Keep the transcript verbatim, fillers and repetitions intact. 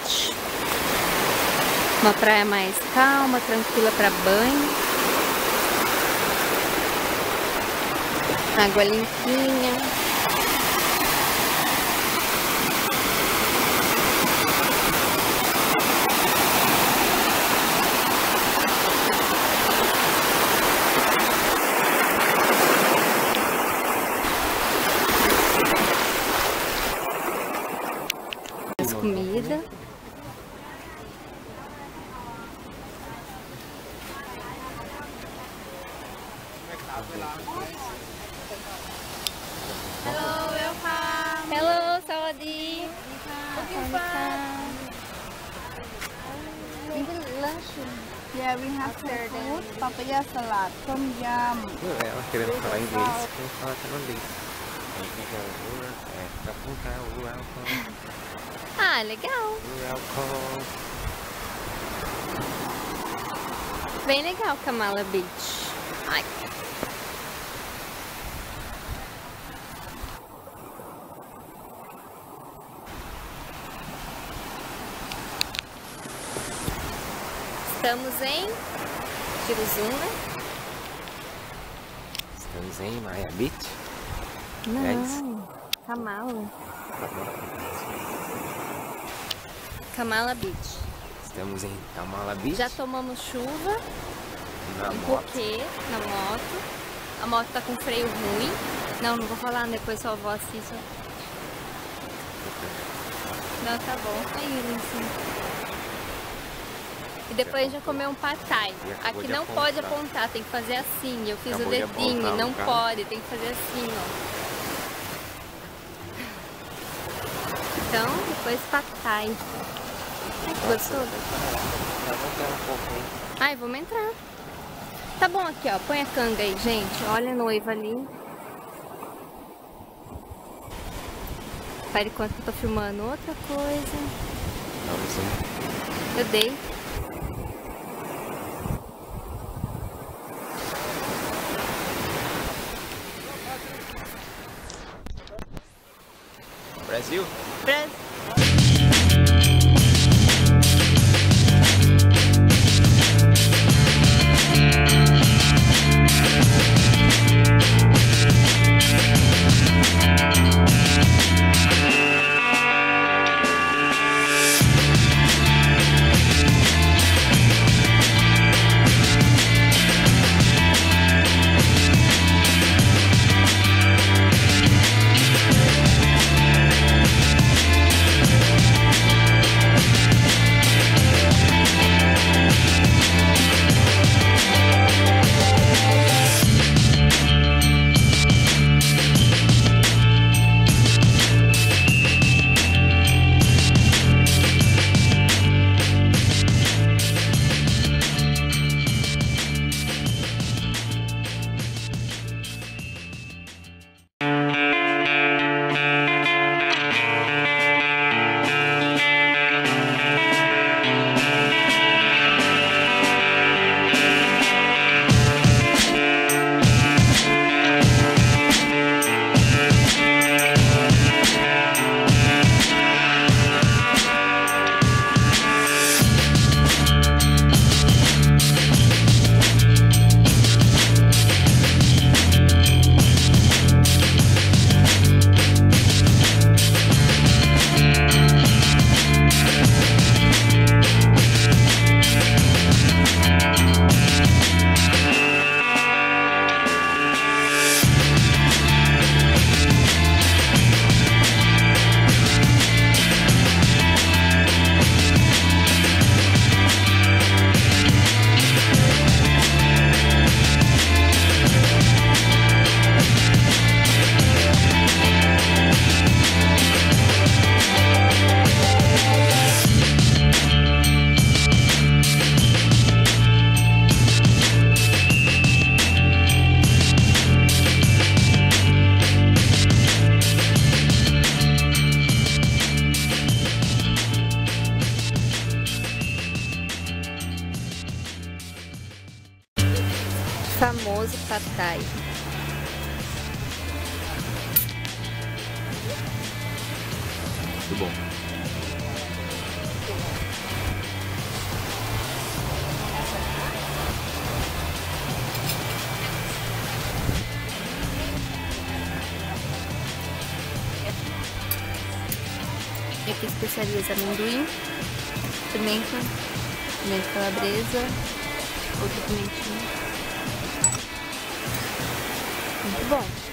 Beach. Uma praia mais calma, tranquila para banho. Água limpinha. Comida. Hello, welcome. Hello, Sawadee. Yeah, we have food, papaya salad, tom yum. Ela querendo falar inglês, eu falo até no inglês. Ah, legal. Bem legal, Kamala Beach. Ai. Estamos em Tiruzuna. Estamos em Maya Beach. Não, É isso? Kamala. Kamala Beach. Estamos em Kamala Beach. Já tomamos chuva. Na um moto. pouquinho na moto. A moto tá com freio ruim. Não, não vou falar, depois sua avó assiste. Não, tá bom. Aí, lá em cima. E depois a gente vai comer um pad thai. Aqui não pode apontar, tem que fazer assim. Eu fiz o dedinho, não pode, tem que fazer assim, ó. Então, depois pad thai. Ai, que gostoso. Ai, vamos entrar. Tá bom aqui, ó. Põe a canga aí, gente. Olha a noiva ali. Para enquanto eu tô filmando outra coisa. Eu dei. Brasil? Brasil. Famoso pad thai. Muito bom. aqui especiarias amendoim, pimenta, pimenta calabresa, outra pimentinha. Muito bom.